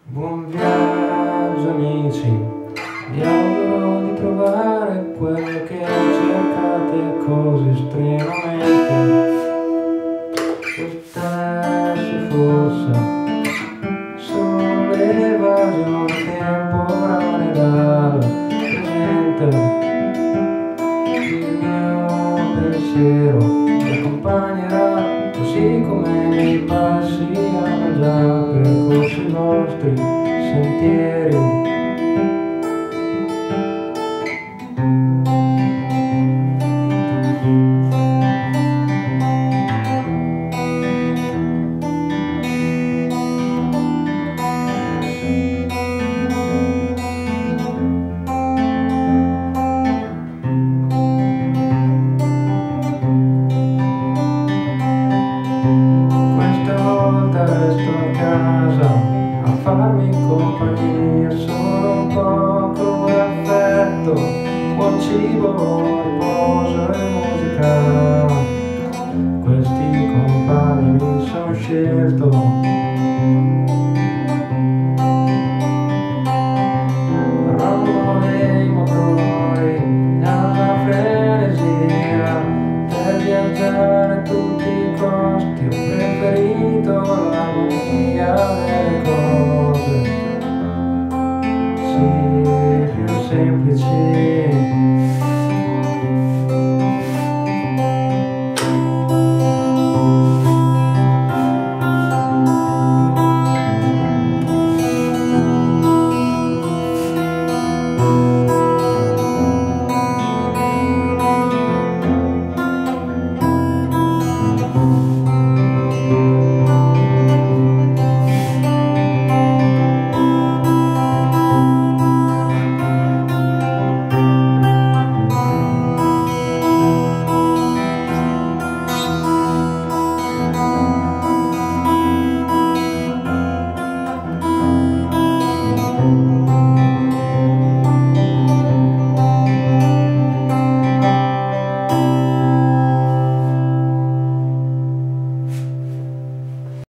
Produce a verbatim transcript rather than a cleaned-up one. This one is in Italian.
Buon viaggio amici, vi auguro di trovare quello che cercate così estremamente. Questa si forse sono le evasioni temporanee dal presente. Il mio pensiero mi accompagnerà così come nei passi hanno già percorso i vostri sentieri. Resto a casa a farmi compagnia, solo un poco di affetto, buon cibo, riposo e musica. Questi compagni mi sono scelto.